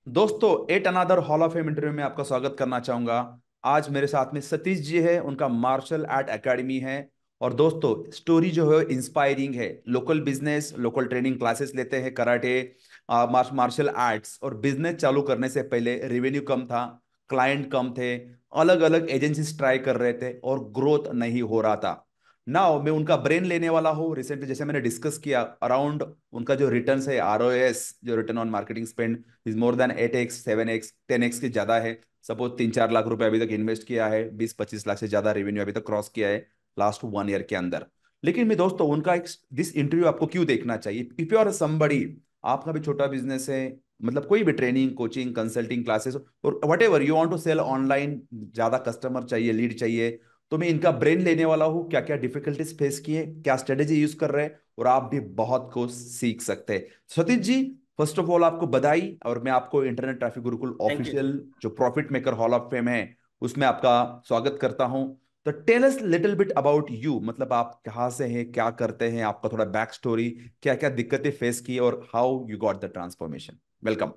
दोस्तों, at another hall of fame interview में आपका स्वागत करना चाहूंगा। आज मेरे साथ में सतीश जी है, उनका मार्शल आर्ट एकेडमी है। और दोस्तों, स्टोरी जो है इंस्पायरिंग है। Local business, local training classes लेते हैं, कराटे, मार्शल आर्ट्स। और बिजनेस चालू करने से पहले रेवेन्यू कम था, क्लाइंट कम थे, अलग अलग एजेंसीज ट्राई कर रहे थे और ग्रोथ नहीं हो रहा था। नाउ मैं उनका ब्रेन लेने वाला हूँ। रिसेंटली जैसे मैंने डिस्कस किया, अराउंड उनका जो रिटर्न है, आरओएस जो return on marketing spend is more than 8x 7x 10x की ज्यादा है। सपोज 3-4 लाख रुपए अभी तक इन्वेस्ट किया है, 20-25 लाख से ज्यादा रेवेन्यू अभी तक क्रॉस किया है लास्ट 1 ईयर के अंदर। लेकिन मैं दोस्तों उनका एक दिस इंटरव्यू आपको क्यों देखना चाहिए? इफ यू आर समबडी, आपका भी छोटा बिजनेस है, मतलब कोई भी ट्रेनिंग, कोचिंग, कंसल्टिंग क्लासेस और whatever you want to sell online, ज्यादा कस्टमर चाहिए, लीड चाहिए, तो मैं इनका ब्रेन लेने वाला हूँ। क्या क्या डिफिकल्टीज फेस किए, क्या स्ट्रेटेजी यूज कर रहे हैं, और आप भी बहुत कुछ सीख सकते हैं। Satish ji, first of all आपको बधाई। और मैं आपको internet traffic Gurukul thank you sir. Official जो profit maker hall of fame है उसमें आपका स्वागत करता हूं। तो tell us little bit about you, मतलब आप कहाँ से हैं, क्या करते हैं, आपका थोड़ा बैक स्टोरी, क्या क्या दिक्कतें फेस की और how you got the transformation. Welcome.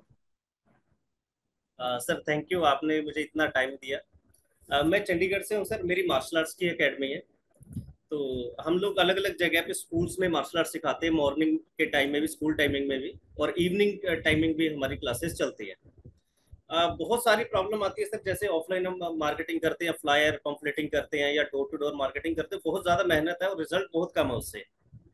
Sir thank you, आपने मुझे इतना टाइम दिया। मैं चंडीगढ़ से हूँ सर। मेरी मार्शल आर्ट्स की एकेडमी है। तो हम लोग अलग अलग जगह पे स्कूल्स में मार्शल आर्ट सिखाते हैं, मॉर्निंग के टाइम में भी, स्कूल टाइमिंग में भी, और इवनिंग टाइमिंग भी हमारी क्लासेस चलती है। बहुत सारी प्रॉब्लम आती है सर। जैसे ऑफलाइन हम मार्केटिंग करते हैं, फ्लायर पम्फलेटिंग करते हैं या डोर टू डोर मार्केटिंग करते हैं, बहुत ज़्यादा मेहनत है और रिजल्ट बहुत कम है उससे।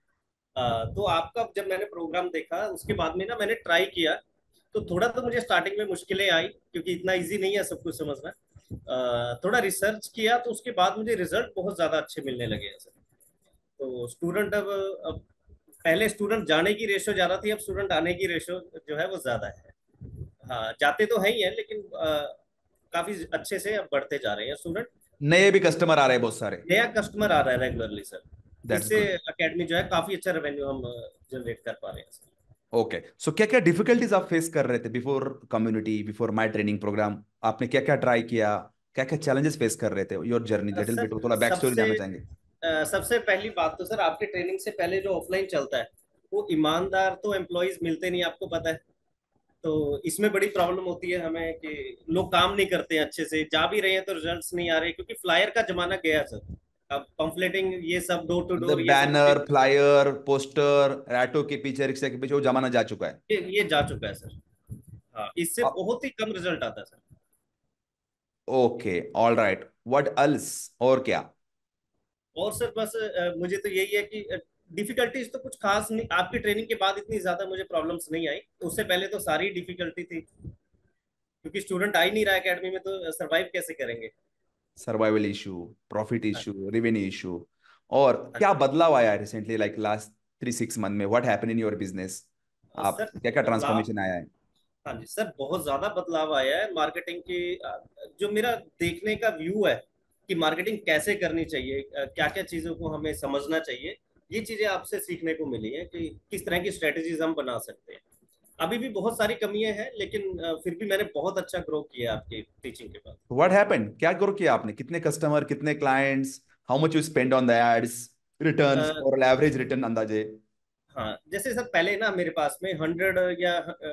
तो आपका जब मैंने प्रोग्राम देखा उसके बाद में ना मैंने ट्राई किया। तो थोड़ा तो मुझे स्टार्टिंग में मुश्किलें आई, क्योंकि इतना इजी नहीं है सब कुछ समझना। थोड़ा रिसर्च किया तो उसके बाद मुझे रिजल्ट बहुत ज़्यादा अच्छे मिलने लगे हैं सर। तो स्टूडेंट अब पहले स्टूडेंट जाने की रेशो ज़्यादा थी, अब स्टूडेंट आने की रेशो जो है वो ज़्यादा है। हाँ, जाते तो है ही है, लेकिन काफ़ी अच्छे से अब बढ़ते जा रहे हैं स्टूडेंट। नए भी कस्टमर आ रहे हैं बहुत सारे। नया कस्टमर आ रहा है रेगुलरली सर। दैट्स इससे गुड। अकेडमी जो है काफ़ी अच्छा रेवेन्यू हम जनरेट कर पा रहे हैं सर। ओके, सो क्या क्या डिफिकल्टीज आप फेस कर रहे थे before community, before my training program? आपने क्या क्या ट्राई किया, क्या क्या चैलेंजेस फेस कर रहे थे? Your journey little sir bit, थोड़ा बैक स्टोरी सबसे जानना चाहेंगे। सबसे पहली बात तो सर, आपके ट्रेनिंग से पहले जो ऑफलाइन चलता है, वो ईमानदार तो एम्प्लॉयज मिलते नहीं, आपको पता है। तो इसमें बड़ी प्रॉब्लम होती है हमें कि लोग काम नहीं करते हैं अच्छे से, जा भी रहे हैं तो रिजल्ट्स नहीं आ रहे, क्योंकि फ्लायर का जमाना गया सर। अब पंफलेटिंग ये सब डोर टू डोर मतलब ये सब बैनर, फ्लायर, पोस्टर, रैटो के पीछे, रिक्शा के पीछे वो जमाना जा चुका है। ये जा चुका है सर। हाँ, इससे बहुत ही कम रिजल्ट आता है sir. Okay, all right, what else? और क्या? और सर बस मुझे तो यही है कि डिफिकल्टीज तो कुछ खास नहीं, आपकी ट्रेनिंग के बाद इतनी ज्यादा मुझे प्रॉब्लम्स नहीं आई। उससे पहले तो सारी डिफिकल्टी थी, क्योंकि स्टूडेंट आ ही नहीं रहा एकेडमी में, तो सरवाइव कैसे करेंगे। सर्वाइवल इशू, प्रॉफिट हाँ इशू, रेवेन्यू इशू। और हाँ क्या बदलाव आया है रिसेंटली, लाइक लास्ट 3-6 मंथ में? What happen in your business? आप सर क्या क्या बदलाव, ट्रांसफॉर्मेशन आया है? हाँ जी सर, बहुत ज्यादा बदलाव आया है मार्केटिंग की। जो मेरा देखने का व्यू है कि मार्केटिंग कैसे करनी चाहिए, क्या क्या चीजों को हमें समझना चाहिए, ये चीजें आपसे सीखने को मिली है कि किस तरह की स्ट्रेटेजीज हम बना सकते हैं। अभी भी बहुत सारी कमियां हैं, लेकिन फिर भी मैंने बहुत अच्छा ग्रो किया आपकी टीचिंग के बाद। What happen? क्या ग्रो किया आपने? कितने कस्टमर, कितने clients, how much you spend on the ads, returns uh, और एवरेज रिटर्न अंदाजे? हाँ, जैसे सर पहले ना मेरे पास में 100 या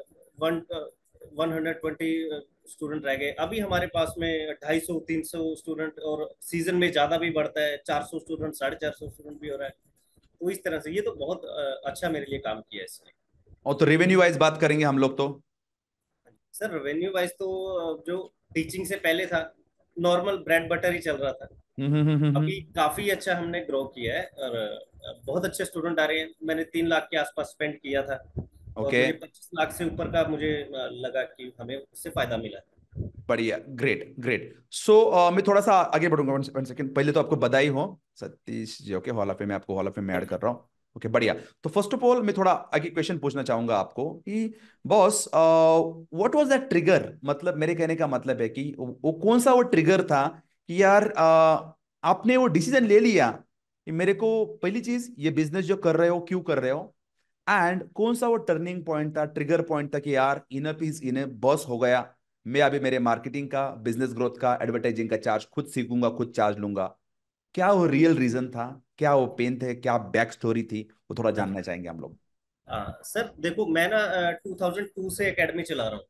120 स्टूडेंट रह गए। अभी हमारे पास में 250-300 स्टूडेंट, और सीजन में ज़्यादा भी बढ़ता है, 400 स्टूडेंट, 450 स्टूडेंट भी हो रहा है। तो इस तरह से ये तो बहुत अच्छा मेरे लिए काम किया है इसने। और तो रेवेन्यू वाइज बात करेंगे हम लोग तो। सर रेवेन्यू वाइज तो जो टीचिंग से पहले था, नॉर्मल ब्रेड बटर ही चल रहा था। अभी काफ़ी अच्छा हमने ग्रो किया है, और बहुत अच्छे स्टूडेंट आ रहे हैं। मैंने 3 लाख के आसपास स्पेंड किया था, और ओके, मुझे 25 लाख से ऊपर का मुझे लगा कि हमें उससे फायदा मिला। बढ़िया, ग्रेट ग्रेट। सो मैं थोड़ा सा आगे बढ़ूंगा। 1 सेकंड, पहले तो आपको बधाई हो Satish ji. Okay, hall of fame में आपको हॉल ऑफ फेम में ऐड थैंक यू। कर रहा हूँ। ओके, बढ़िया। तो फर्स्ट ऑफ ऑल मैं थोड़ा आगे क्वेश्चन पूछना चाहूंगा आपको कि boss, what was that trigger? मतलब मेरे कहने का मतलब है कि वो कौन सा वो ट्रिगर था कि यार आपने वो डिसीजन ले लिया कि मेरे को पहली चीज ये बिजनेस जो कर रहे हो क्यों कर रहे हो, एंड कौन सा वो टर्निंग पॉइंट था, ट्रिगर पॉइंट था कि यार इनफ इज इनफ, बस हो गया, मैं अभी मेरे मार्केटिंग का, बिजनेस ग्रोथ का, एडवर्टाइजिंग का चार्ज खुद सीखूंगा, खुद चार्ज लूंगा? क्या वो रियल रीजन था, क्या वो पेन थे, क्या बैक स्टोरी थी, वो थोड़ा हाँ जी। जानना चाहेंगे हम लोग। सर देखो, मैं ना 2002 से एकेडमी चला रहा हूँ।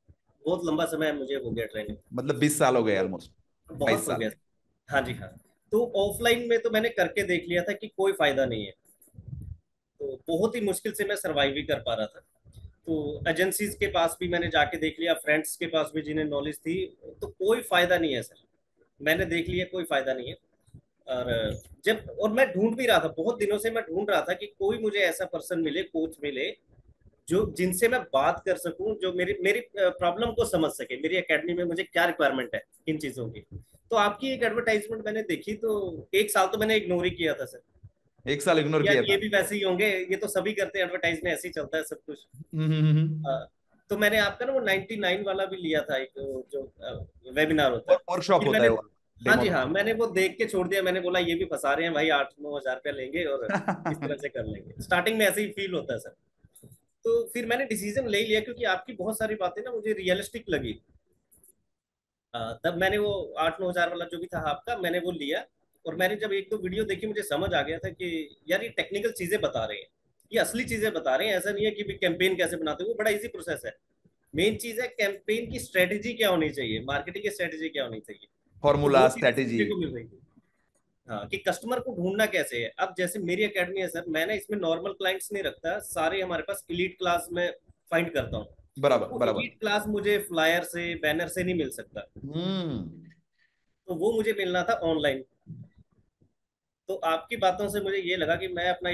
बहुत लंबा समय मुझे हो गया ट्रेनिंग। मतलब 20 साल हो गए तो ऑलमोस्ट, बहुत बाईस हो साल गया। हाँ जी हाँ। तो ऑफलाइन में तो मैंने करके देख लिया था कि कोई फायदा नहीं है, तो बहुत ही मुश्किल से मैं सरवाइव ही कर पा रहा था। तो एजेंसीज के पास भी मैंने जाके देख लिया, फ्रेंड्स के पास भी जिन्हें नॉलेज थी, तो कोई फायदा नहीं है सर। मैंने देख लिया कोई फायदा नहीं है। और जब और मैं ढूंढ भी रहा था, बहुत दिनों से मैं ढूंढ रहा था कि कोई मुझे ऐसा पर्सन मिले, कोच मिले, जो जिनसे मैं बात कर सकूं, जो मेरी मेरी प्रॉब्लम को समझ सके, मेरी एकेडमी में मुझे क्या रिक्वायरमेंट है इन चीजों की। तो आपकी एक एडवर्टाइजमेंट मैंने देखी, तो एक साल तो मैंने इग्नोर ही किया था सर। 1 साल इग्नोर यार किया ये था। भी वैसे ही होंगे, ये तो सभी करते हैं, एडवर्टाइज में ऐसे ही चलता है सब कुछ। हम्म। अ, तो मैंने आपका ना वो 99 वाला भी लिया था, एक जो वेबिनार होता है। वर्कशॉप फिर होता मैंने, है वो, हाँ डेमो। जी हाँ, मैंने वो देख के छोड़ दिया। मैंने बोला ये भी फंसा रहे हैं भाई, 8-9 हजार रुपया लेंगे और इस तरह से कर लेंगे। स्टार्टिंग में ऐसे ही फील होता है सर। तो फिर मैंने डिसीजन ले लिया, क्योंकि आपकी बहुत सारी बातें ना मुझे रियलिस्टिक लगी। तब मैंने वो 8-9 हजार वाला जो भी था आपका, मैंने वो लिया। और मैंने जब एक दो वीडियो देखी, मुझे समझ आ गया था कि यार ये टेक्निकल चीजें बता रहे हैं, ये असली चीजें बता रहे हैं। ऐसा नहीं है कि कैंपेन कैसे बनाते हैं, वो बड़ा इजी प्रोसेस है। मेन चीज है कैंपेन की स्ट्रेटेजी क्या होनी चाहिए, मार्केटिंग की स्ट्रेटेजी क्या होनी चाहिए। तो फॉर्मूला, वो चीजें स्ट्रेटेजी। सीखने को मिल रही थी। हाँ, कि कस्टमर को ढूंढना कैसे है। अब जैसे मेरी एकेडमी है सर, मैंने इसमें नॉर्मल क्लाइंट्स नहीं रखता, सारे हमारे पास इलीट क्लास में फाइंड करता हूँ। बराबर वो बराबर। इलीट क्लास मुझे फ्लायर से, बैनर से नहीं मिल सकता। हम्म। तो वो मुझे मिलना था ऑनलाइन। तो आपकी बातों से मुझे ये लगा कि मैं अपना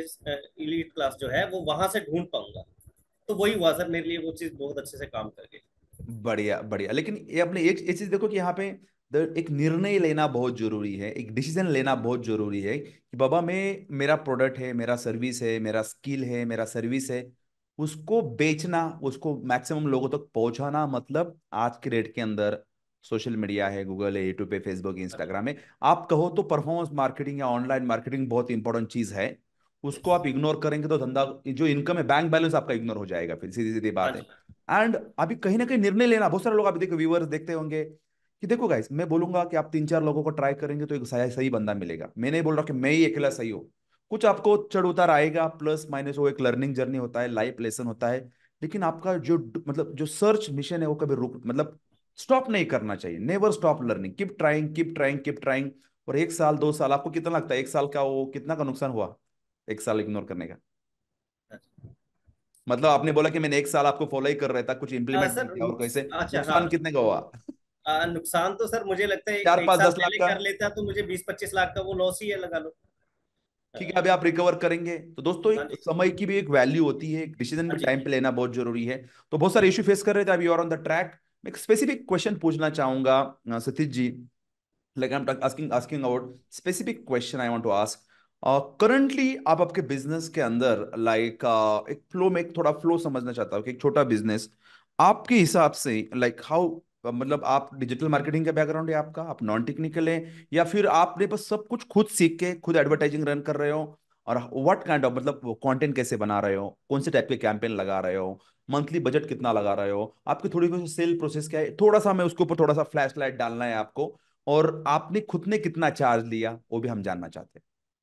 इलीट क्लास जो है वो वहां से ढूंढ पाऊंगा। तो वही हुआ सर मेरे लिए, वो चीज बहुत अच्छे से काम कर गई। बढ़िया बढ़िया, लेकिन ये अपने एक चीज देखो कि यहाँ पे एक निर्णय लेना बहुत जरूरी है, एक डिसीजन लेना बहुत जरूरी है कि बाबा मैं, मेरा प्रोडक्ट है, मेरा सर्विस है, मेरा स्किल है, मेरा सर्विस है, उसको बेचना, उसको मैक्सिमम लोगों तक पहुंचाना, मतलब आज के रेट के अंदर सोशल मीडिया है, गूगल है, यूट्यूब पे, फेसबुक, हाँ जी। इंस्टाग्राम है, आप कहो तो परफॉर्मेंस मार्केटिंग या ऑनलाइन मार्केटिंग बहुत इंपॉर्टेंट चीज है। उसको यस। आप इग्नोर करेंगे तो धंधा, जो इनकम है, बैंक बैलेंस आपका इग्नोर हो जाएगा, फिर सीधी सीधी हाँ बात है। जी। एंड अभी कहीं ना कहीं निर्णय लेना, बहुत सारे लोग अभी देखो, व्यूअर्स देखते होंगे कि देखो गाइस, मैं बोलूंगा कि आप 3-4 लोगों को ट्राई करेंगे तो एक सही सही बंदा मिलेगा। मैं नहीं बोल रहा कि मैं ही अकेला सही हूँ, कुछ आपको चढ़ उतार आएगा, प्लस माइनस, वो एक लर्निंग जर्नी होता है, लाइफ लेसन होता है। लेकिन आपका जो मतलब जो सर्च मिशन है वो कभी रुक, मतलब स्टॉप नहीं करना चाहिए। Never stop learning, keep trying, keep trying, keep trying. और 1 साल 2 साल, आपको कितना लगता है 1 साल का वो कितना का नुकसान हुआ, 1 साल इग्नोर करने का? हाँ जी। मतलब आपने बोला कि मैंने 1 साल आपको फॉलो ही कर रहा था, कुछ इंप्लीमेंट नहीं सर किया, और कैसे अच्छा हाँ। नुकसान कितने का हुआ? नुकसान तो सर मुझे लगता है चार एक पाँच साल दस लाख पहले का? कर लेता तो मुझे 20-25 लाख का वो लॉस ही है, लगा लो। ठीक है, अभी आप रिकवर करेंगे तो दोस्तों, हाँ एक जी। समय की भी एक वैल्यू होती है, एक डिसीजन हाँ भी जी। टाइम पे लेना बहुत जरूरी है। तो बहुत सारे इशू फेस कर रहे थे, अभी और ऑन द ट्रैक। मैं एक स्पेसिफिक क्वेश्चन पूछना चाहूंगा Satish ji, like I am asking asking about specific question I want to ask. Currently आप आपके बिजनेस के अंदर, लाइक एक फ्लो में, एक थोड़ा फ्लो समझना चाहता हूँ कि एक छोटा बिजनेस आपके हिसाब से, लाइक हाउ, मतलब आप डिजिटल मार्केटिंग का बैकग्राउंड है आपका, आप नॉन टेक्निकल है, या फिर आपने बस सब कुछ खुद सीख के खुद एडवर्टाइजिंग रन कर रहे हो? और व्हाट काइंड ऑफ, मतलब कंटेंट कैसे बना रहे हो, कौन से टाइप के कैंपेन लगा रहे हो, मंथली बजट कितना लगा रहे हो, आपकी थोड़ी सी सेल प्रोसेस क्या है, थोड़ा सा हमें उसके ऊपर थोड़ा सा फ्लैश लाइट डालना है आपको। और आपने खुद ने कितना चार्ज लिया वो भी हम जानना चाहते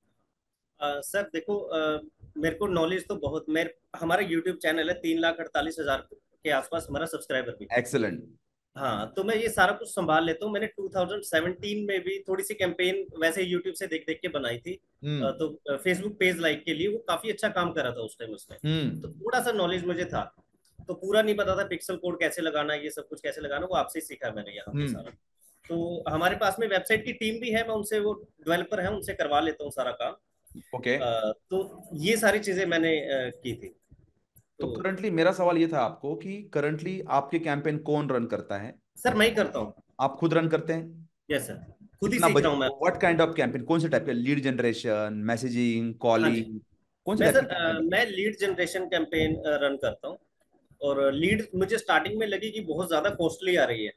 सर देखो, मेरे को नॉलेज तो बहुत, मेरे हमारा यूट्यूब चैनल है, 3,48,000 के आसपास हमारा सब्सक्राइबर भी। हैं। एक्सेलेंट। हाँ, तो मैं ये सारा कुछ संभाल लेता हूँ। मैंने 2017 में भी थोड़ी सी कैंपेन वैसे यूट्यूब से देख देख के बनाई थी। हम्म। तो फेसबुक पेज लाइक के लिए वो काफी अच्छा काम कर रहा था उस टाइम उसमें। तो हम्म। थोड़ा सा नॉलेज मुझे था। तो पूरा नहीं पता था पिक्सल कोड कैसे लगाना है, ये सब कुछ कैसे लगाना, वो आपसे ही सीखा मैंने यहाँ पे हम्म। सारा। तो हमारे पास में वेबसाइट की टीम भी है, मैं उनसे, वो डेवलपर है, उनसे करवा लेता हूँ सारा काम। ओके। तो ये सारी चीजें मैंने की थी। तो तो करंटली मेरा सवाल ये था आपको कि करंटली आपके कैंपेन कौन रन करता है? सर मैं ही करता हूँ। आप खुद रन करते हैं? यस सर, खुद ही कितना सीख रहा बजट, हूँ मैं। व्हाट काइंड ऑफ कैंपेन, कौन से टाइप के, लीड जनरेशन, मैसेजिंग, हाँ जी। कॉलिंग, कौन से मैं टाइप के सर कैंपेन? मैं लीड जनरेशन कैंपेन रन करता हूँ। और लीड मुझे स्टार्टिंग में लगी कि बहुत ज़्यादा कॉस्टली आ रही है।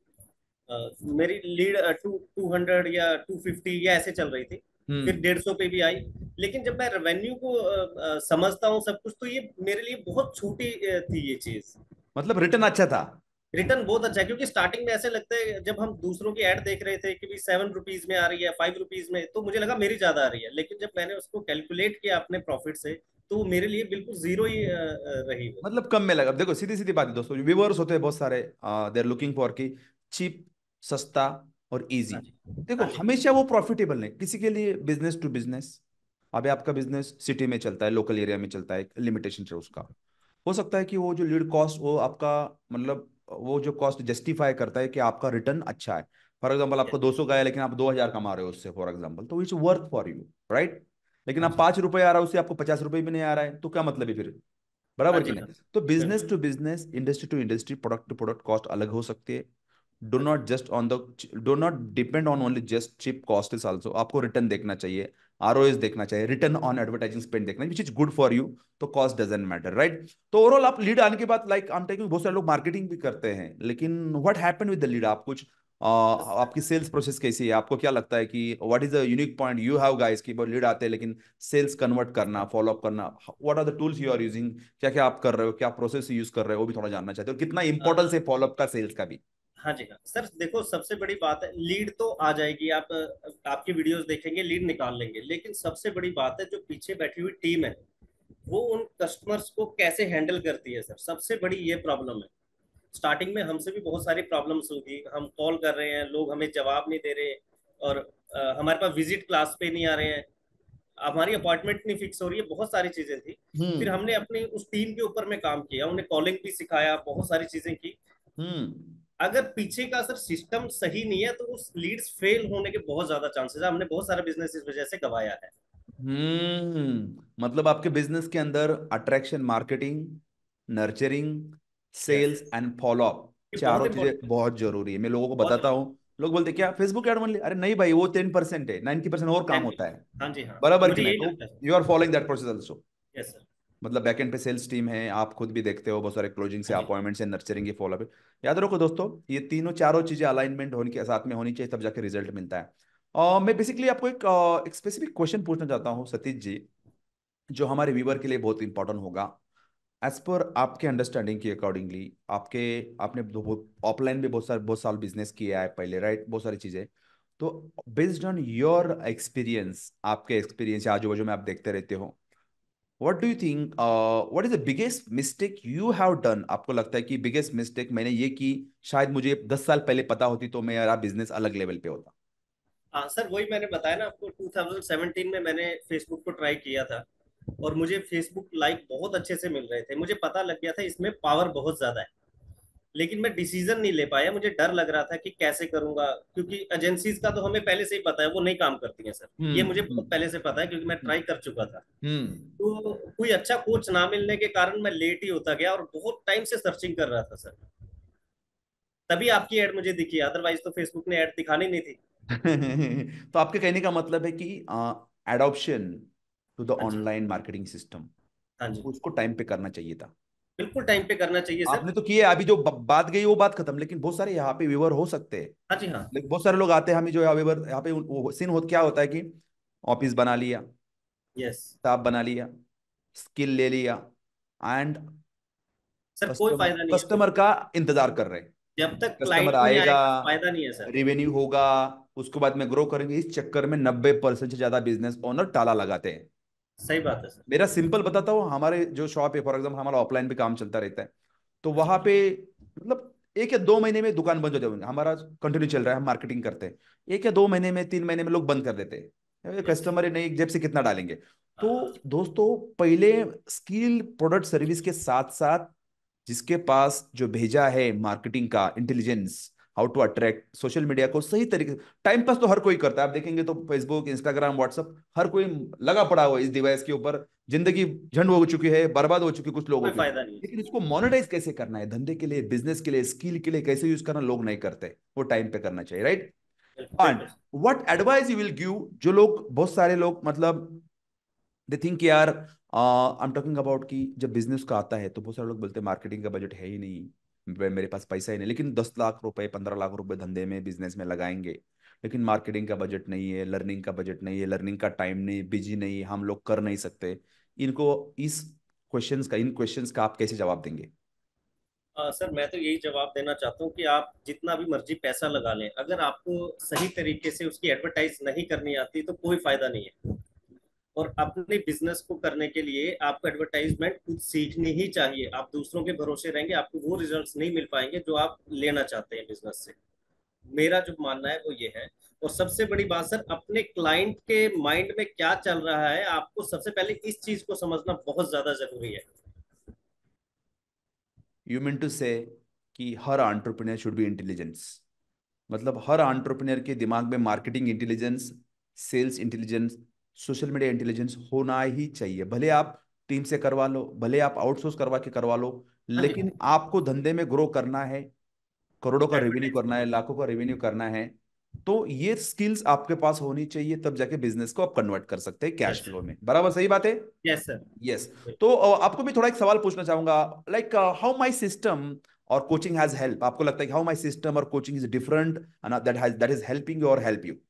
मेरी लीड 200 या 250 या ऐसे चल रही थी। फिर हम्म। 150 पे भी आई। लेकिन जब मैं रेवेन्यू को समझता हूँ सब कुछ, तो ये मेरे लिए बहुत छोटी थी ये चीज़। मतलब रिटर्न अच्छा था? रिटर्न बहुत अच्छा है, क्योंकि स्टार्टिंग में ऐसे लगता है, जब हम दूसरों की ऐड देख रहे थे कि भी 7 रुपीज में आ रही है, 5 रुपीज में, तो मुझे लगा मेरी ज्यादा आ रही है। लेकिन जब मैंने उसको कैलकुलेट किया अपने प्रॉफिट से, तो मेरे लिए बिल्कुल जीरो ही रही वो। मतलब कम में लगा। अब देखो सीधी सीधी बात है दोस्तों, व्यूवर्स होते हैं बहुत सारे, दे आर लुकिंग फॉर की चीप, सस्ता और इजी। हाँ जी। देखो हाँ जी। हमेशा वो प्रॉफिटेबल नहीं, किसी के लिए बिजनेस टू बिजनेस। अभी आपका बिजनेस सिटी में चलता है, लोकल एरिया में चलता है, लिमिटेशन है उसका। हो सकता है कि वो जो लीड कॉस्ट वो आपका, मतलब वो जो कॉस्ट जस्टिफाई करता है कि आपका रिटर्न अच्छा है। फॉर एग्जाम्पल आपको Yes, 200 का है लेकिन आप 2000 कमा रहे हो उससे, फॉर एग्जाम्पल, तो it's worth for you, right. लेकिन हाँ आप जी। 5 रुपए आ रहा है उससे, आपको 50 रुपए भी नहीं आ रहा है, तो क्या मतलब है फिर? हाँ बराबर कि जी। हाँ, नहीं? तो बिजनेस बिल्कुल। To business, industry to industry, product to product cost अलग हो सकती है। डो हाँ जी। Not just on the, do not depend on only just cheap cost is also. आपको रिटर्न देखना चाहिए, आरओएस देखना चाहिए, रिटर्न ऑन एडवर्टाइजिंग स्पेंड देखना, which is good for you. तो कॉस्ट डजेंट मैटर, राइट। तो ओवरऑल आप लीड आने के बाद, लाइक आई एम टेकिंग, बहुत सारे लोग मार्केटिंग भी करते हैं, लेकिन what happened with the lead? आप कुछ आपकी सेल्स प्रोसेस कैसी है? आपको क्या लगता है कि what is the unique point you have guys, की बहुत लीड आते हैं लेकिन सेल्स कन्वर्ट करना, फॉलो अप करना, what are the tools you are using? क्या क्या आप कर रहे हो, क्या प्रोसेस यूज कर रहे हो, वो भी थोड़ा जानना चाहते हो, कितना इंपॉर्टेंस है फॉलो अप का सेल्स का भी। हाँ जी। हाँ सर, देखो सबसे बड़ी बात है, लीड तो आ जाएगी, आप आपकी वीडियोस देखेंगे लीड निकाल लेंगे, लेकिन सबसे बड़ी बात है जो पीछे बैठी हुई टीम है वो उन कस्टमर्स को कैसे हैंडल करती है सर, सबसे बड़ी ये प्रॉब्लम है। स्टार्टिंग में हमसे भी बहुत सारी प्रॉब्लम्स होगी, हम कॉल कर रहे हैं, लोग हमें जवाब नहीं दे रहे, और हमारे पास विजिट क्लास पे नहीं आ रहे हैं, हमारी अपॉइंटमेंट नहीं फिक्स हो रही है, बहुत सारी चीजें थी। फिर हम्म। हमने अपनी उस टीम के ऊपर में काम किया, उन्हें कॉलिंग भी सिखाया, बहुत सारी चीजें की। हम्म। अगर पीछे का सर सिस्टम सही नहीं है तो उस लीड्स फेल होने के बहुत ज्यादा चांसेस है, हमने बहुत सारा बिजनेस इस वजह से गवाया है। मतलब आपके बिजनेस के अंदर attraction, marketing, nurturing, yes, sales and follow up, ये बहुत चारों चीजें इंपॉर्टेंट है। बहुत जरूरी है। मैं लोगों को बहुत बताता जरूरी हूँ, लोग बोलते क्या फेसबुक एड ओनली, अरे नहीं भाई, वो 10% है, 90% और है। काम 10। होता है। हाँ जी। हाँ, बराबर कि मुझे नहीं? यही तो लगता है sir. You are following that process also. Yes sir. मतलब बैकएंड पे सेल्स टीम है, आप खुद भी देखते हो बहुत सारे क्लोजिंग से, हाँ जी। अपॉइंटमेंट से, नर्चरिंग के फॉलो अप। याद रखो दोस्तों, ये तीनों चारों चीजें अलाइनमेंट होने के साथ में होनी चाहिए, तब जाके रिजल्ट मिलता है। मैं बेसिकली आपको एक स्पेसिफिक क्वेश्चन पूछना चाहता हूँ सतीश जी, जो हमारे व्यूवर के लिए बहुत इंपॉर्टेंट होगा। एज पर आपके अंडरस्टैंडिंग के अकॉर्डिंगली, आपके, आपने ऑफलाइन भी बहुत साल बिजनेस किया है पहले, राइट, बहुत सारी चीजें। तो बेस्ड ऑन योर एक्सपीरियंस, आपके एक्सपीरियंस आजू बाजू में आप देखते रहते हो, what do you think, what is the biggest mistake you have done? आपको लगता है कि बिगेस्ट मिस्टेक मैंने ये की, शायद मुझे 10 साल पहले पता होती तो मेरा बिजनेस अलग लेवल पे होता। हाँ सर, वही मैंने बताया ना आपको, 2017 में मैंने फेसबुक को ट्राई किया था, और मुझे फेसबुक लाइक बहुत अच्छे से मिल रहे थे, मुझे पता लग गया था इसमें पावर बहुत ज्यादा है, लेकिन मैं डिसीजन नहीं ले पाया, मुझे डर लग रहा था कि कैसे करूंगा, क्योंकि एजेंसीज का तो हमें पहले से ही पता है वो नहीं काम करती हैं सर, ये मुझे बहुत हम्म। पहले से पता है क्योंकि मैं ट्राई कर चुका था। हम्म। तो कोई अच्छा कोच ना मिलने के कारण मैं लेट ही होता गया, और बहुत टाइम से सर्चिंग कर रहा था सर, तभी आपकी ऐड मुझे दिखी, अदरवाइज तो फेसबुक ने ऐड दिखानी नहीं थी। तो आपके कहने का मतलब है कि एडॉप्शन टू द हाँ जी। ऑनलाइन मार्केटिंग सिस्टम, हाँ जी, उसको टाइम पे करना चाहिए था। बिल्कुल टाइम पे करना चाहिए सर। आपने तो किए, अभी जो बात गई वो बात खत्म, लेकिन बहुत सारे यहाँ पे व्यूवर हो सकते हैं। हाँ जी। हाँ। लेकिन बहुत सारे लोग आते हैं, हमें जो यहाँ व्यूवर, यहाँ पे सीन हो क्या होता है कि ऑफिस बना लिया, यस। स्टाफ बना लिया, स्किल ले लिया, एंड सर कोई कस्टमर फायदा नहीं है फिर, कस्टमर का इंतजार कर रहे हैं। जब तक कस्टमर क्लाइंट नहीं आएगा, आएगा फायदा नहीं है सर। रिवेन्यू होगा, उसके बाद में ग्रो करेंगे। इस चक्कर में 90% से ज्यादा बिजनेस ओनर ताला लगाते हैं। सही बात है सर। मेरा सिंपल बताता हूँ, हमारे जो शॉप है, फॉर एग्जाम्पल हमारा ऑफलाइन भी काम चलता रहता है, तो हाँ जी। वहां पे मतलब 1 या 2 महीने में दुकान बंद हो जाएगी, हमारा कंटिन्यू चल रहा है, हम मार्केटिंग करते हैं। 1 या 2 महीने में, 3 महीने में लोग बंद कर देते हैं, यस। कस्टमर है नहीं, जेब से कितना डालेंगे। तो हाँ। दोस्तों, पहले स्किल, प्रोडक्ट, सर्विस के साथ साथ जिसके पास जो भेजा है मार्केटिंग का intelligence, how to attract, social media को सही तरीके, टाइम पास तो हर कोई करता है, आप देखेंगे तो फेसबुक, इंस्टाग्राम, व्हाट्सअप, हर कोई लगा पड़ा हुआ है इस डिवाइस के ऊपर। जिंदगी झंड हो चुकी है, बर्बाद हो चुकी है कुछ लोगों कोई की। फायदा नहीं है लेकिन सर। इसको मोनेटाइज कैसे करना है, धंधे के लिए, बिजनेस के लिए, स्किल के लिए कैसे यूज करना, लोग नहीं करते। वो टाइम पे करना चाहिए, राइट। बिल्कुल एंड बिल्कुल। What advice you will give, जो लोग, बहुत सारे लोग मतलब दे थिंक यार, आई एम टॉकिंग अबाउट कि जब बिजनेस का आता है तो बहुत सारे लोग बोलते हैं मार्केटिंग का बजट है ही नहीं, मेरे पास पैसा ही नहीं, लेकिन 10 लाख रुपए, 15 लाख रुपए धंधे में, बिजनेस में लगाएंगे, लेकिन मार्केटिंग का बजट नहीं है, लर्निंग का बजट नहीं है, लर्निंग का टाइम नहीं, बिजी नहीं, हम लोग कर नहीं सकते। इनको, इस इन क्वेश्चंस का आप कैसे जवाब देंगे? सर मैं तो यही जवाब देना चाहता हूँ कि आप जितना भी मर्जी पैसा लगा लें, अगर आपको सही तरीके से उसकी एडवर्टाइज नहीं करनी आती तो कोई फायदा नहीं है। और अपने बिजनेस को करने के लिए आपको एडवर्टाइजमेंट खुद सीखनी ही चाहिए। आप दूसरों के भरोसे रहेंगे, आपको वो रिजल्ट्स नहीं मिल पाएंगे जो आप लेना चाहते हैं बिजनेस से। मेरा जो मानना है वो ये है। और सबसे बड़ी बात सर, अपने क्लाइंट के माइंड में क्या चल रहा है, आपको सबसे पहले इस चीज को समझना बहुत ज्यादा जरूरी है। यू मीन टू से कि हर एंटरप्रेन्योर शुड बी इंटेलिजेंस, मतलब हर एंटरप्रेन्योर के दिमाग में marketing intelligence, sales intelligence, social media intelligence होना ही चाहिए। भले आप टीम से करवा लो, भले आप आउटसोर्स करवा के करवा लो, हाँ जी। लेकिन आपको धंधे में ग्रो करना है, करोड़ों का रेवेन्यू करना है, एडवर्टाइजमेंट। लाखों का रेवेन्यू करना है, तो ये स्किल्स आपके पास होनी चाहिए, तब जाके बिजनेस को आप कन्वर्ट कर सकते हैं कैश यस सर। फ्लो में। बराबर, सही बात है। Yes sir. यस। तो आपको भी थोड़ा एक सवाल पूछना चाहूंगा, लाइक हाउ माई सिस्टम और कोचिंग हैज हेल्प, आपको लगता है कि हाउ माई सिस्टम और coaching is different that is helping you और हेल्प यू?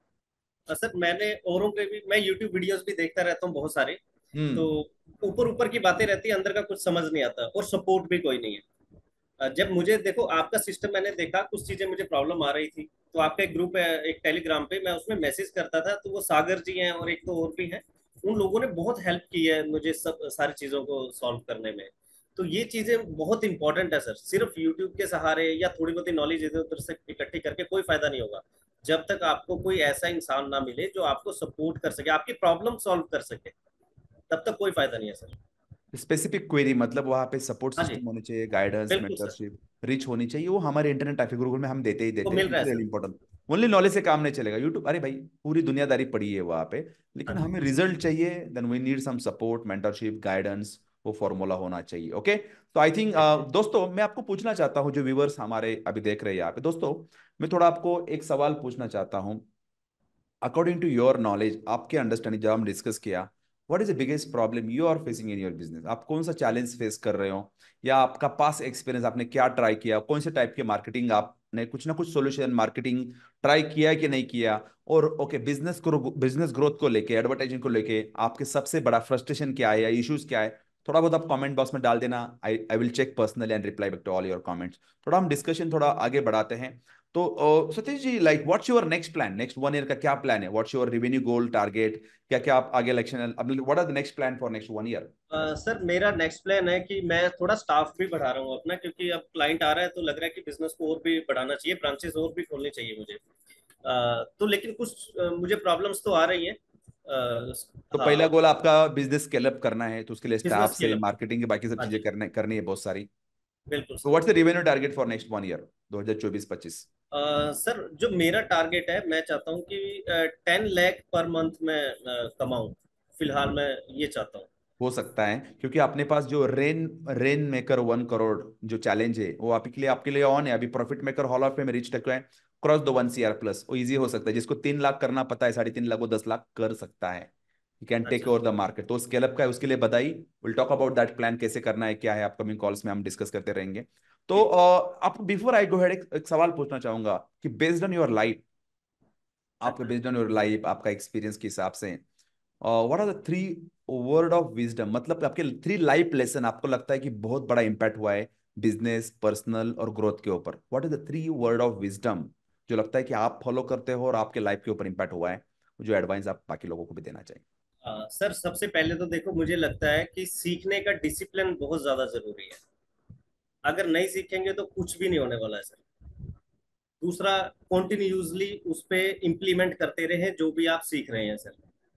सर मैंने औरों के भी, मैं यूट्यूब वीडियोस भी देखता रहता हूँ बहुत सारे। तो हम्म। ऊपर ऊपर की बातें रहती है, अंदर का कुछ समझ नहीं आता, और सपोर्ट भी कोई नहीं है। जब मुझे देखो आपका सिस्टम मैंने देखा, कुछ चीजें मुझे प्रॉब्लम आ रही थी, तो आपका एक ग्रुप है एक टेलीग्राम पे, मैं उसमें मैसेज करता था, तो वो सागर जी हैं और एक तो और भी हैं। उन लोगों ने बहुत हेल्प की है मुझे सब सारी चीजों को सॉल्व करने में। तो ये चीजें बहुत इंपॉर्टेंट है सर। सिर्फ यूट्यूब के सहारे या थोड़ी बहुत नॉलेज इधर उधर से इकट्ठी करके कोई फायदा नहीं होगा, जब तक आपको कोई ऐसा इंसान ना मिले जो आपको सपोर्ट कर सके, आपकी प्रॉब्लम सॉल्व कर सके, तब तक कोई फायदा नहीं है सर। स्पेसिफिक क्वेरी, मतलब वहाँ पे सपोर्ट हाँ जी। सिस्टम होनी चाहिए, गाइडेंस, बिल्कुल सर। मेंटरशिप, रिच होनी चाहिए, वो हमारे इंटरनेट ट्रैफिक गूगल में हम देते ही वो देते हैं, मिल रहा इट्स है really sir. Important. Only knowledge से काम नहीं चलेगा, यूट्यूब अरे भाई पूरी दुनियादारी पड़ी है वहाँ पे, हाँ लेकिन जी। हमें रिजल्ट चाहिए, then we need some support, mentorship, guidance, वो फॉर्मूला होना चाहिए। ओके, तो आई थिंक बिल्कुल। दोस्तों मैं आपको पूछना चाहता हूँ, जो व्यूवर्स हमारे अभी देख रहे हैं यहाँ पे, दोस्तों मैं थोड़ा आपको एक सवाल पूछना चाहता हूँ। अकॉर्डिंग टू योर नॉलेज, आपके अंडरस्टैंडिंग, जब हम डिस्कस किया, what is the biggest problem you are facing in your business, आप कौन सा चैलेंज फेस कर रहे हो, या आपका पास एक्सपीरियंस, आपने क्या ट्राई किया, कौन से टाइप के मार्केटिंग आपने कुछ ना कुछ सोल्यूशन मार्केटिंग ट्राई किया कि नहीं किया, और ओके बिजनेस ग्रोथ को लेके, एडवर्टाइजिंग को लेके आपके सबसे बड़ा फ्रस्ट्रेशन क्या है या इश्यूज क्या है, थोड़ा बहुत आप कमेंट बॉक्स में डाल देना। I I will check personally and reply back to all your comments. थोड़ा हम डिस्कशन थोड़ा आगे बढ़ाते हैं। तो Satish ji, like what's your next plan, next 1 year का क्या प्लान है, what's your revenue goal target, क्या क्या आप आगे election, what are the next plan for next 1 year? Sir मेरा नेक्स्ट प्लान है कि मैं थोड़ा स्टाफ भी बढ़ा रहा हूँ अपना, क्योंकि अब क्लाइंट आ रहा है तो लग रहा है कि बिजनेस को और भी बढ़ाना चाहिए, ब्रांचेस और भी खोलनी चाहिए मुझे। तो लेकिन कुछ मुझे प्रॉब्लम्स तो आ रही हैं। तो पहला हाँ। गोल आपका बिजनेस स्केल अप करना है, तो उसके लिए स्टाफ बिजनेस से स्केल अप। मार्केटिंग की बाकी सब हाँ चीजें जी। करनी है बहुत सारी। बिल्कुल तो sir. What's the revenue target for next 1 year, 2024-25? Sir जो मेरा टारगेट है, मैं चाहता हूँ कि 10 लाख पर मंथ में कमाऊँ। फिलहाल मैं ये चाहता हूँ। हो सकता है, क्योंकि अपने पास जो रेन रेन मेकर 1 करोड़ जो चैलेंज है, वो आपके लिए ऑन है अभी। Profit maker hall of fame reach तक है, क्रॉस द 1 CR प्लस, वो इजी हो सकता है, जिसको 3 लाख करना पता है, 3.5 लाख वो 10 लाख कर सकता है। यू कैन टेक अच्छा। ओवर द मार्केट, तो स्केल अप का है, उसके लिए बधाई। Will talk about that plan, कैसे करना है क्या है, अपकमिंग कॉल्स में हम डिस्कस करते रहेंगे। तो ठीक। आप बिफोर आई गो हेड एक सवाल पूछना चाहूंगा कि बेस्ड ऑन योर लाइफ, आपके अच्छा। बेस्ड ऑन योर लाइफ, आपका एक्सपीरियंस के हिसाब से, what are the 3 word of wisdom, मतलब आपके 3 लाइफ लेसन आपको लगता है कि बहुत बड़ा इंपैक्ट हुआ है बिजनेस, पर्सनल और ग्रोथ के ऊपर, what is the 3 word of wisdom जो लगता है कि आप फॉलो करते हो और आपके लाइफ के ऊपर इंपैक्ट हुआ है, जो एडवाइस आप बाकी लोगों को भी देना चाहिए? सर सबसे पहले तो देखो, मुझे लगता है कि सीखने का डिसिप्लिन बहुत ज्यादा जरूरी है। अगर नहीं सीखेंगे तो कुछ भी नहीं होने वाला है सर। दूसरा, कॉन्टिन्यूसली उस पे इम्प्लीमेंट करते रहे जो भी आप सीख रहे हैं सर।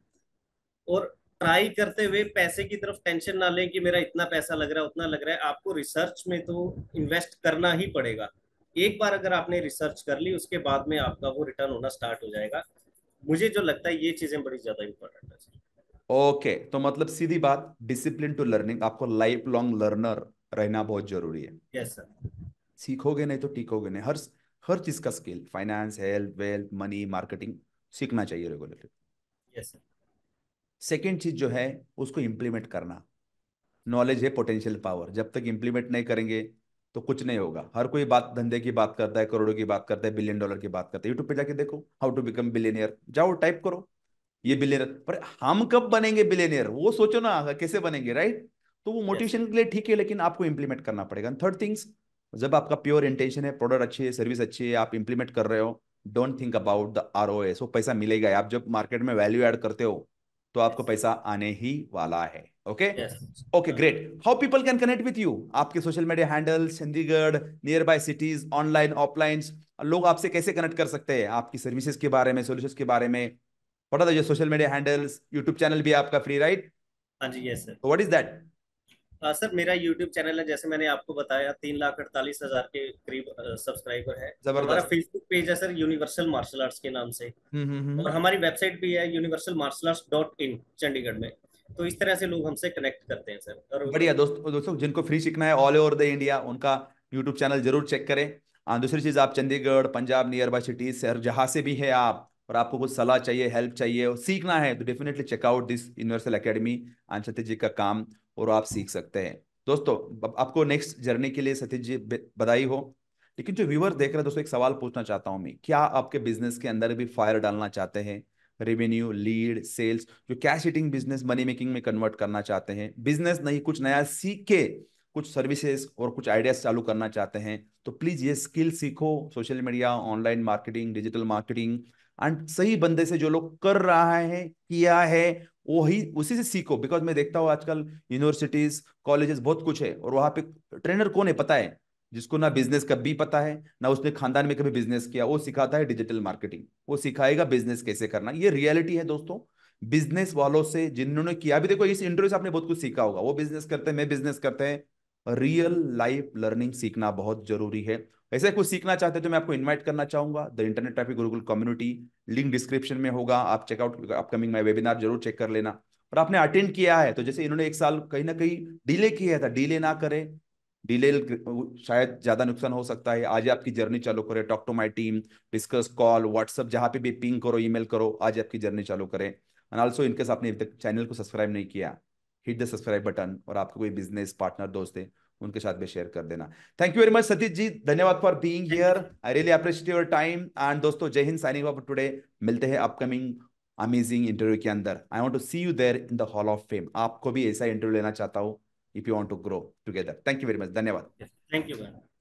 और ट्राई करते हुए पैसे की तरफ टेंशन ना लें कि मेरा इतना पैसा लग रहा है उतना लग रहा है, आपको रिसर्च में तो इन्वेस्ट करना ही पड़ेगा। एक बार अगर आपने रिसर्च कर ली, उसके बाद में आपका वो रिटर्न होना स्टार्ट हो जाएगा। मुझे जो लगता है ये चीजें बड़ी ज्यादा इंपॉर्टेंट है सर। ओके, तो मतलब सीधी बात, डिसिप्लिन टू लर्निंग, आपको लाइफ लॉन्ग लर्नर रहना बहुत जरूरी है। Yes sir. सीखोगे नहीं तो टिकोगे नहीं, हर हर चीज का skill, finance, health, wealth, money, marketing, सीखना चाहिए रेगुलरली। Yes sir. सेकेंड चीज जो है, उसको इम्प्लीमेंट करना। नॉलेज है पोटेंशियल पावर, जब तक इंप्लीमेंट नहीं करेंगे तो कुछ नहीं होगा। हर कोई बात धंधे की बात करता है, करोड़ों की बात करता है, $1 बिलियन की बात करता है, यूट्यूब पे जाके देखो हाउ टू बिकम बिलियनियर, जाओ टाइप करो ये बिलियनियर। पर हम कब बनेंगे बिलियनियर, वो सोचो ना, कैसे बनेंगे, राइट? तो वो यस सर। मोटिवेशन के लिए ठीक है, लेकिन आपको इंप्लीमेंट करना पड़ेगा। थर्ड थिंग्स, जब आपका प्योर इंटेंशन है, प्रोडक्ट अच्छी है, सर्विस अच्छी है, आप इंप्लीमेंट कर रहे हो, don't think about the ROS, वो पैसा मिलेगा ही। आप जब मार्केट में वैल्यू ऐड करते हो, तो आपको यस पैसा आने ही वाला है। Okay, yes. Okay, great. How people can connect with you? आपके social media handles, Chandigarh, nearby cities, online offline, लोग आपसे कैसे कनेक्ट कर सकते हैं? आपकी सर्विसेज के बारे में, सॉल्यूशंस के बारे में पता था? Social media handles, YouTube channel भी है आपका फ्री, राइट? हाँ जी, yes sir. What is that? Sir मेरा यूट्यूब चैनल है, जैसे मैंने आपको बताया, 3,48,000 के करीब सब्सक्राइबर है। हमारा जबरदस्त। फेसबुक पेज है सर, यूनिवर्सल मार्शल आर्ट्स के नाम से। और हम्म। हमारी वेबसाइट भी है universal martial arts dot in, Chandigarh में। तो इस तरह से लोग हमसे कनेक्ट करते हैं सर। और बढ़िया दोस्तों, दोस्तों जिनको फ्री सीखना है ऑल ओवर द इंडिया, उनका यूट्यूब चैनल जरूर चेक करें। दूसरी चीज, आप Chandigarh, Punjab, nearby cities, शहर जहां से भी है आप, और आपको कुछ सलाह चाहिए, हेल्प चाहिए और सीखना है, तो definitely check out this universal academy and Satish ji का काम, और आप सीख सकते हैं। दोस्तों, आपको नेक्स्ट जर्नी के लिए सतीश जी बधाई हो। लेकिन जो व्यूअर देख रहे हैं दोस्तों, एक सवाल पूछना चाहता हूं मैं, क्या आपके बिजनेस के अंदर भी फायर डालना चाहते हैं? रेवेन्यू, लीड, सेल्स, जो cash hitting business money making में कन्वर्ट करना चाहते हैं, बिजनेस नहीं कुछ नया सीख के कुछ सर्विसेज और कुछ आइडियाज चालू करना चाहते हैं, तो प्लीज ये स्किल सीखो। Social media, online marketing, digital marketing, and सही बंदे से, जो लोग कर रहा है, किया है, वही उसी से सीखो। बिकॉज मैं देखता हूँ आजकल यूनिवर्सिटीज, कॉलेजेस बहुत कुछ है, और वहां पे ट्रेनर कौन है पता है? जिसको ना बिजनेस कभी पता है, ना उसने खानदान में कभी बिजनेस किया, वो सिखाता है डिजिटल मार्केटिंग, वो सिखाएगा बिजनेस कैसे करना। ये रियलिटी है दोस्तों, बिजनेस वालों से जिन्होंने किया भी। देखो, इस इंटरव्यू से आपने बहुत कुछ सीखा होगा, वो बिजनेस करते हैं, मैं बिजनेस करते हैं। रियल लाइफ लर्निंग सीखना बहुत जरूरी है। ऐसे कुछ सीखना चाहते हैं तो मैं आपको इनवाइट करना चाहूंगा the internet traffic Gurukul community. Link description में होगा, आप चेकआउट, अपकमिंग माई वेबिनार जरूर चेक कर लेना। और आपने अटेंड किया है तो, जैसे इन्होंने एक साल कहीं ना कहीं डिले किया था, डिले ना करें। डिले शायद ज्यादा नुकसान हो सकता है। आज आपकी जर्नी चालू करें, talk to my team, discuss, call, WhatsApp, जहां पे भी पिंग करो, ईमेल करो, आज आपकी जर्नी चालू करें। एंड ऑल्सो, इनकेस आपने अभी तक चैनल को सब्सक्राइब नहीं किया, हिट द सब्सक्राइब बटन, और आपको कोई बिजनेस पार्टनर दोस्त है, उनके साथ भी शेयर कर देना। Thank you very much Satish ji, धन्यवाद for being thank here. You. I really appreciate your time. And दोस्तों, जय हिंद, साइनिंग ऑफ टुडे। मिलते हैं अपकमिंग अमेजिंग इंटरव्यू के अंदर। I want to see you there in the hall of fame. आपको भी ऐसा इंटरव्यू लेना चाहता हूँ, if you want to grow together. Thank you very much, धन्यवाद। Thank you ma'am.